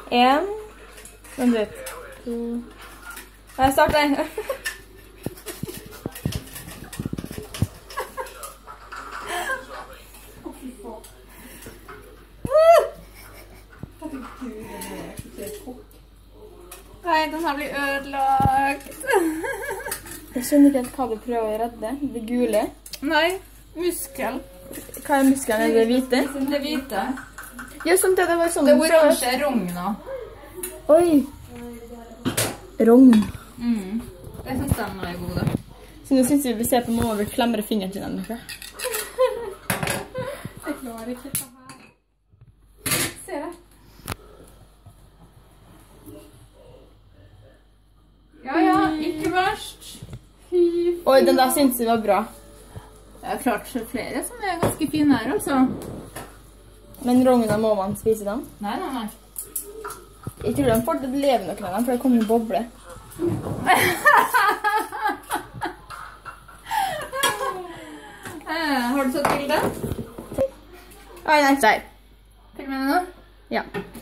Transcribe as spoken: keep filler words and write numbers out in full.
En. Vent litt. To. Jeg starter. Nei, den her blir ødelagt. Jeg skjønner ikke helt hva du prøver å redde. Det gule. Nei, muskel. Hva er muskelen? Er det hvite? Det hvite. Ja, sånn det, det var sånn. Det oransje er rogna. Oi. Rogn. Mm. Jeg synes den er god da. Så nå synes vi vi ser på mamma vil klemre fingeren til den. Okay? Jeg klarer ikke det her. Se det. Ja, ja, ikke verst. Oi, den der synes jeg var bra. Jeg har klart flere som er ganske fine her, altså. Men rogna må man spise dem? Nei, nei, nei. Jeg tror de får det leve noen av dem, for det kommer en boble. Har du tatt bildet? Oi, nei, der. Filmer du nå? Ja.